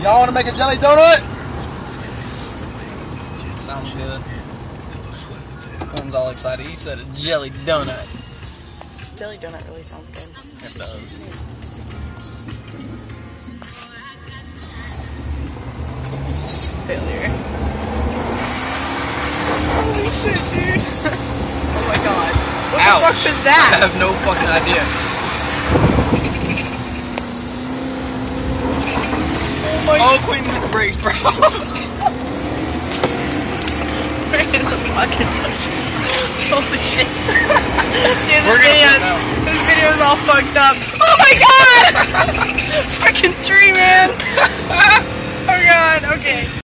Y'all want to make a jelly donut? Sounds good. Quinn's all excited. He said a jelly donut. Jelly donut really sounds good. It does. Such a failure. Holy shit, dude. Oh my god. What Ouch. the fuck was that? I have no fucking idea. Oh, Quinn hit the brakes, bro. We're in the fucking bushes. Holy shit. Dude, this video is all fucked up. Oh my god! Fucking tree, man. Oh god, okay.